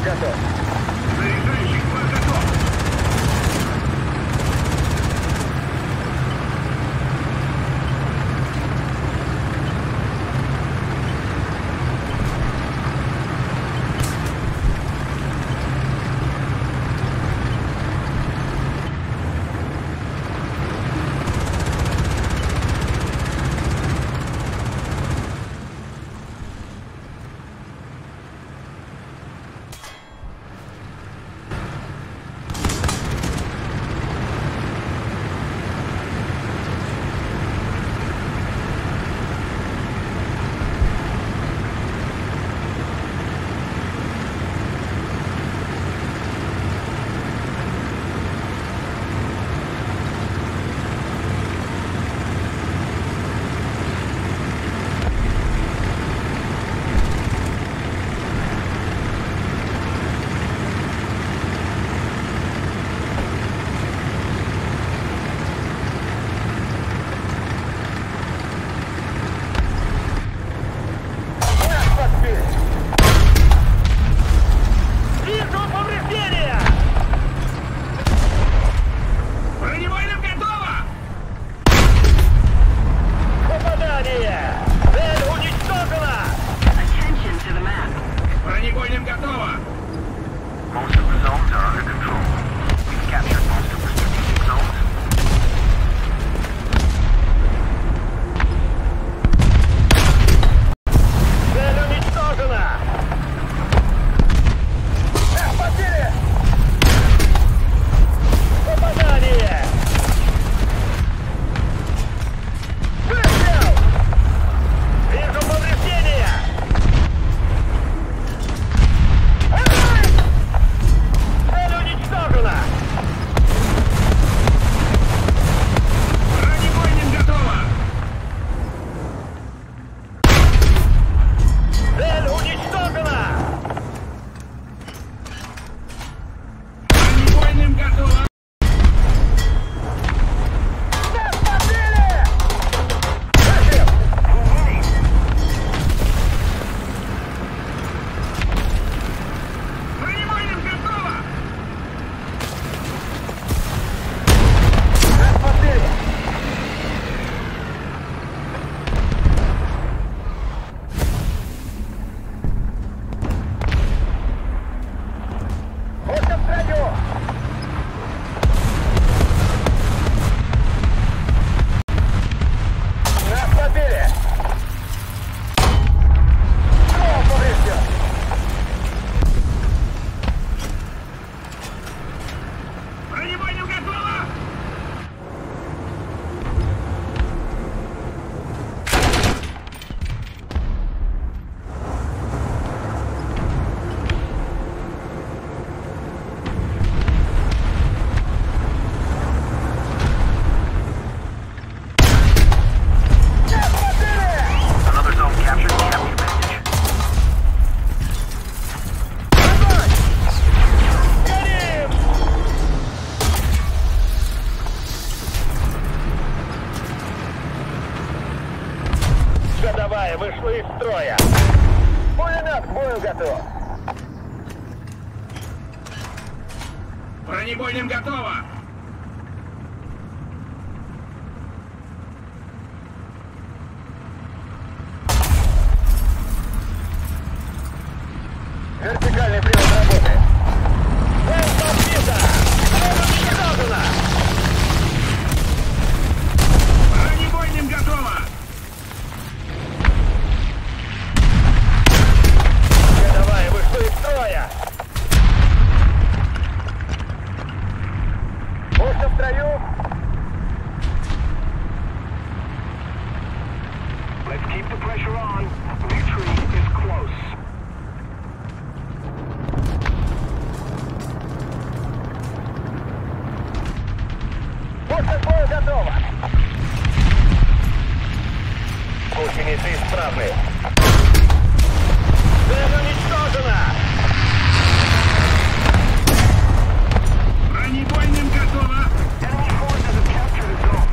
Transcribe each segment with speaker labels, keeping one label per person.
Speaker 1: готов.
Speaker 2: Заряжающий хват готов. Бронебойным готово!
Speaker 3: Most of the zones are under control. We've captured most of the strategic zones.
Speaker 1: Цель уничтожена! Потери! Попадание! Выстрел! Вижу повреждения! Цель уничтожена!
Speaker 2: Бронебойным готово!
Speaker 1: Цель уничтожена!
Speaker 2: Бронебойным готово!
Speaker 1: Нас побили! Зачем?
Speaker 2: Бронебойным готово!
Speaker 1: Нас побили! Вот в строю! Нас побили! Снова поврежден!
Speaker 2: Бронебойным готово!
Speaker 1: Нас побили!
Speaker 3: Another zone captured. We have the advantage.
Speaker 1: Огонь! Горим! Ходовая вышла из строя. Пулемет к бою готов.
Speaker 2: Бронебойным готово!
Speaker 1: Вертикальный привод работает. Цель подбита! Цель уничтожена!
Speaker 2: Бронебойным готово!
Speaker 1: Ходовая вышла из строя. Пушка в строю.
Speaker 3: Let's keep the pressure on. Victory is close.
Speaker 1: Пушка к бою готова. Гусеницы исправны. Цель уничтожена!
Speaker 2: Бронебойным готово!
Speaker 3: Enemy forces have captured a zone.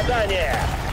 Speaker 1: здание!